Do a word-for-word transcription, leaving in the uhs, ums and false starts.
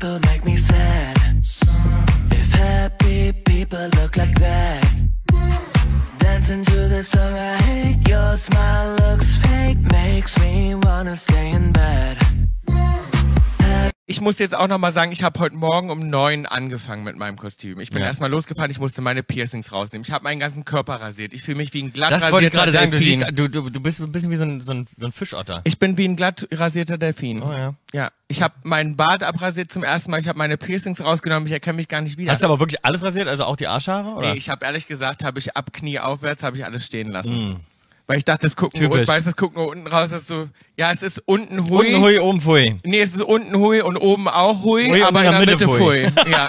people make me sad. If happy people look like that. Dancing to the song I hate. Your smile looks fake. Makes me wanna stay in bed. Ich muss jetzt auch nochmal sagen, ich habe heute Morgen um neun angefangen mit meinem Kostüm. Ich bin ja. erstmal losgefahren, ich musste meine Piercings rausnehmen. Ich habe meinen ganzen Körper rasiert. Ich fühle mich wie ein glatt das rasierter wollte ich gerade sagen, du, Delfin. siehst, du, du, du bist ein bisschen wie so ein, so ein, so ein Fischotter. Ich bin wie ein glatt rasierter Delfin. Oh ja. Ja, ich habe meinen Bart abrasiert zum ersten Mal. Ich habe meine Piercings rausgenommen. Ich erkenne mich gar nicht wieder. Hast du aber wirklich alles rasiert, also auch die Arschhaare? Oder? Nee, ich habe ehrlich gesagt, habe ich ab Knie aufwärts, habe ich alles stehen lassen. Mm. Weil ich dachte, das gucken nur unten, weißt, das gucken nur unten raus, das ist so, ja, es ist unten hui. Unten hui, oben pfui. Nee, es ist unten hui und oben auch hui, hui aber in der, in der Mitte, Mitte pfui. Ja.